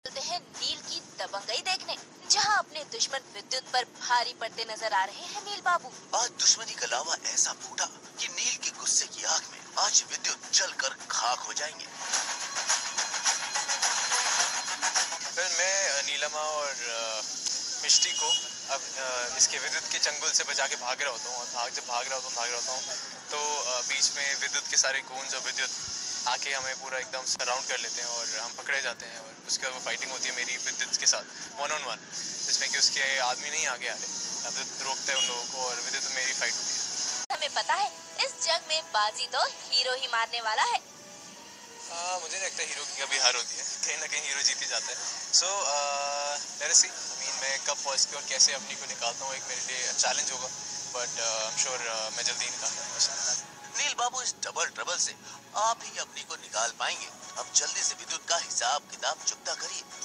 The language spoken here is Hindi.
चलते हैं नील की दबंगई देखने, जहां अपने दुश्मन विद्युत पर भारी पड़ते नजर आ रहे हैं नील बाबू। आज दुश्मनी का लावा ऐसा फूटा कि नील के गुस्से की आग में आज विद्युत जलकर खाक हो जाएंगे। फिर मैं नीलमा और मिष्टी को अब इसके विद्युत के चंगुल से बचा के भाग रहा होता हूँ, और जब भाग रहा होता हूँ तो बीच में विद्युत के सारे गूंज और विद्युत आके हमें पूरा एकदम सराउंड कर लेते हैं और हम पकड़े जाते हैं। और उसके बाद वो फाइटिंग होती है मेरी विद्युत के साथ 1-on-1, जिसमें कि उसके आदमी नहीं आगे आ रहे, विद्युत रोकते हैं उन लोगों को और विद्युत मेरी फाइट होती है। हमें पता है इस जंग में बाजी तो हीरो ही मारने वाला है। मुझे नहीं लगता हीरो की कभी हार होती है, कहीं ना कहीं हीरो जीत ही जाता है। सो लेट्स सी, मैं कब पहुँच के और कैसे अपनी को निकालता हूँ, एक मेरे लिए चैलेंज होगा, बट आई एम श्योर मैं जल्दी ही निकालूंगा। नील बाबू, इस डबल ट्रबल से आप ही अपनी को निकाल पाएंगे। अब जल्दी से विद्युत का हिसाब किताब चुकता करिए।